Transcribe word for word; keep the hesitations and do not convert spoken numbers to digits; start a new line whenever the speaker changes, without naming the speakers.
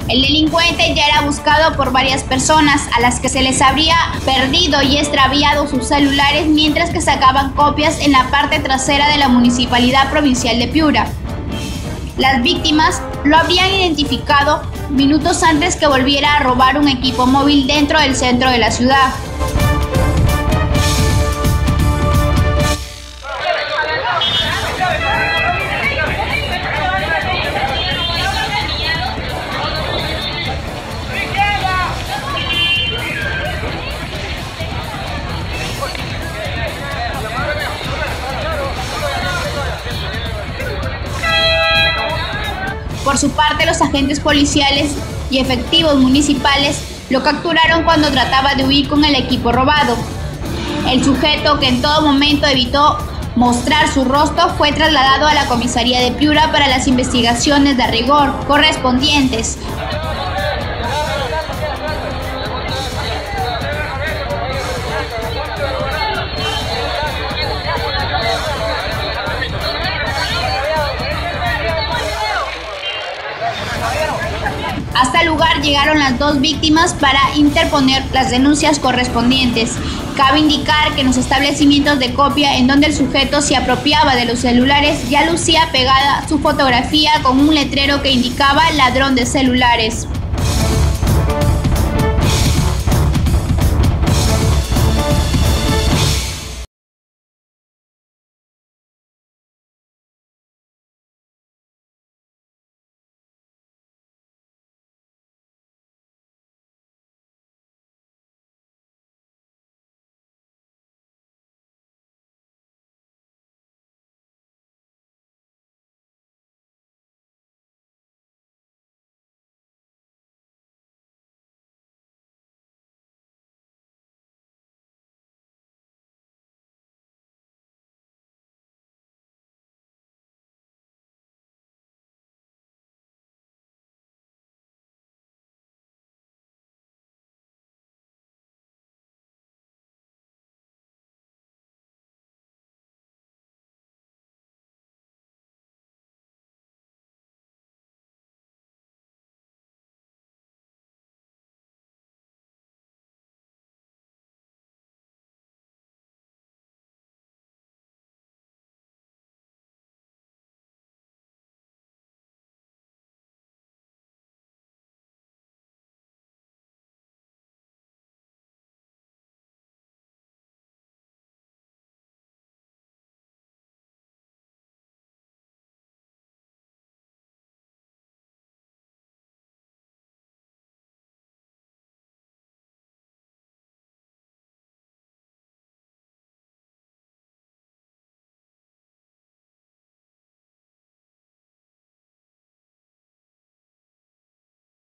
El delincuente ya era buscado por varias personas a las que se les habría perdido y extraviado sus celulares mientras que sacaban copias en la parte trasera de la Municipalidad Provincial de Piura. Las víctimas lo habrían identificado minutos antes que volviera a robar un equipo móvil dentro del centro de la ciudad. Por su parte, los agentes policiales y efectivos municipales lo capturaron cuando trataba de huir con el equipo robado. El sujeto, que en todo momento evitó mostrar su rostro, fue trasladado a la comisaría de Piura para las investigaciones de rigor correspondientes. Hasta el lugar llegaron las dos víctimas para interponer las denuncias correspondientes. Cabe indicar que en los establecimientos de copia en donde el sujeto se apropiaba de los celulares ya lucía pegada su fotografía con un letrero que indicaba ladrón de celulares.